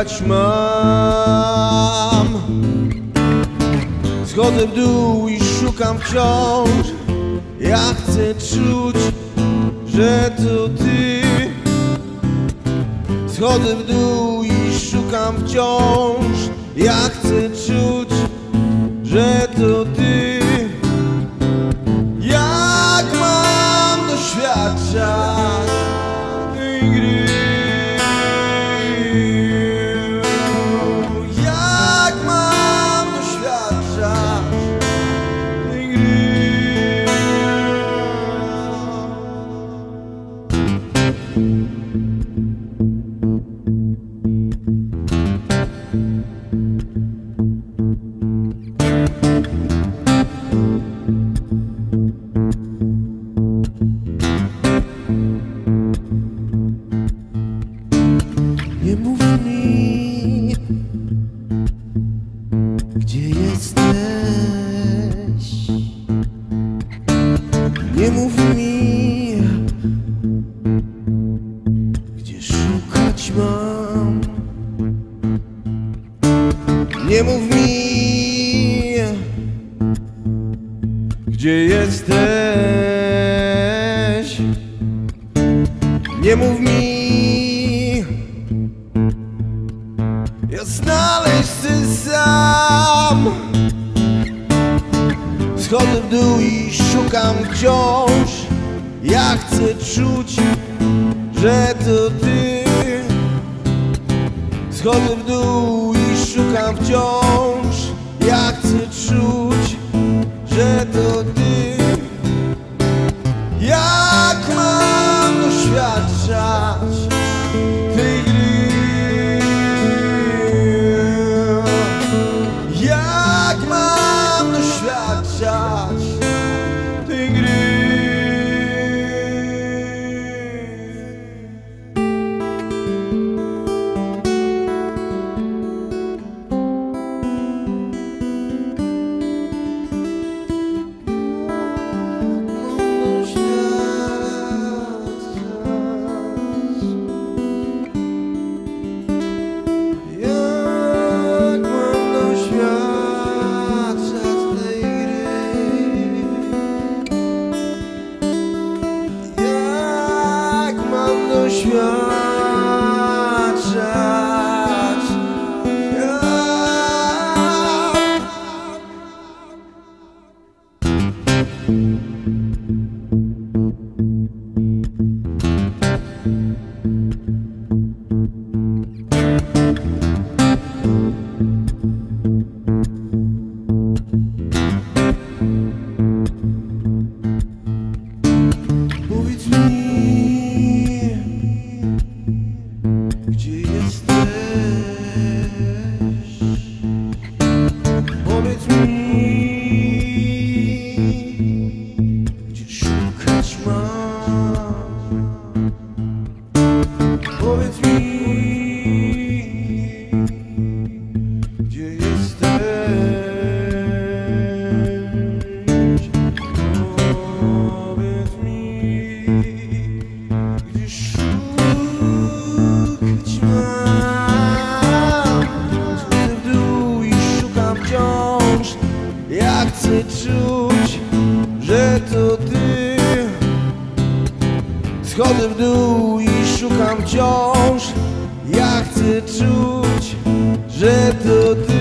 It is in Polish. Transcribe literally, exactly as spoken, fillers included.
szukać mam. Schodzę w dół i szukam wciąż. Ja chcę czuć, że to ty. Schodzę w dół i szukam wciąż. Ja chcę czuć, że to ty. Jak mam doświadczać tej gry? Jak mam doświadczać tej gry? Nie mów mi, gdzie jesteś. Nie mów mi, gdzie szukać mam. Nie mów mi, gdzie jesteś. Nie mów mi, ja znaleźć chcę sam. Schodzę w dół i szukam wciąż. Ja chcę czuć, że to ty. Schodzę w dół i szukam wciąż. Ja chcę czuć, że to ty. Jak mam doświadczać tej gry? Jak mam doświadczać tej gry? Doświadczać. Powiedz mi, gdzie jesteś? Powiedz mi, gdzie szukać mam. Powiedz mi, gdzie jesteś? Powiedz mi, gdzie szukać mam. Schodzę w dół i szukam wciąż. Ja chcę czuć, że to ty. Schodzę w dół i szukam wciąż. Ja chcę czuć, że to ty.